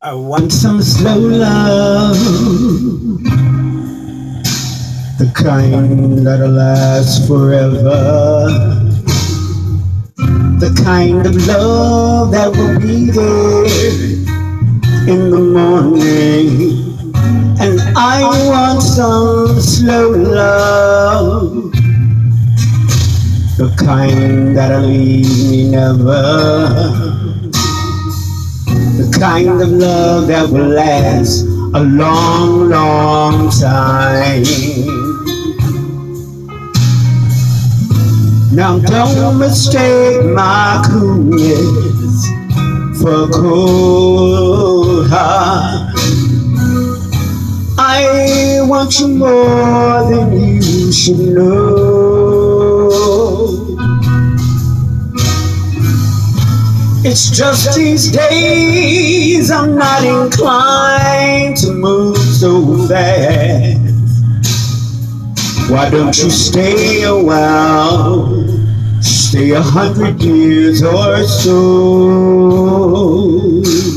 I want some slow love, the kind that'll last forever, the kind of love that will be there in the morning. And I want some slow love, the kind that'll leave me never, the kind of love that will last a long, long time. Now don't mistake my coolness for a cold heart. I want you more than you should know. It's just these days I'm not inclined to move so fast. Why don't you stay a while, stay 100 years or so,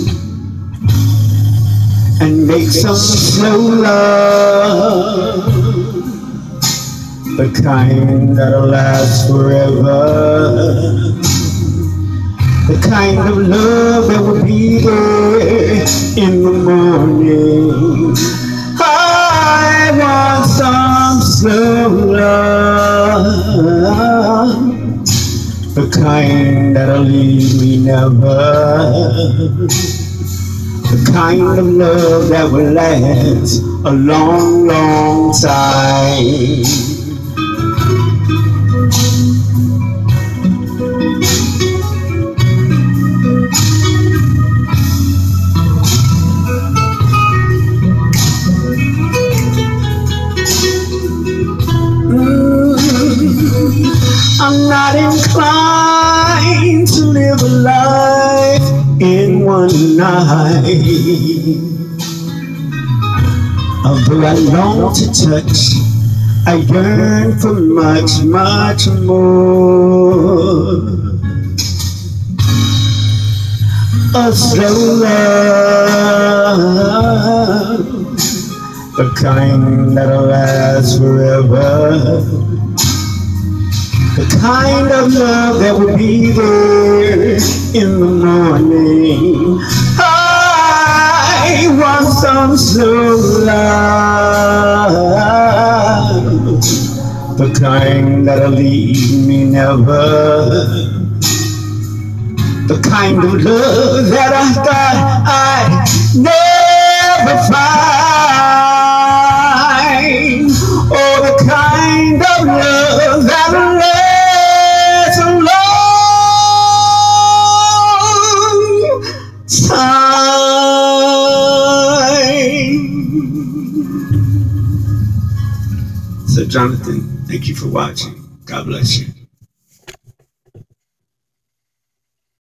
and make some slow love, the kind that'll last forever, the kind of love that will be there in the morning. I want some slow love, the kind that'll leave me never, the kind of love that will last a long, long time. I'm not inclined to live a life in one night. Although I long to touch, I yearn for much, much more. A slow love, the kind that'll last forever, the kind of love that will be there in the morning. I want some slow love, the kind that'll leave me never, the kind of love that I thought I'd never find. Oh, the kind of love that'll last a long time. So Jonathan, thank you for watching. God bless you.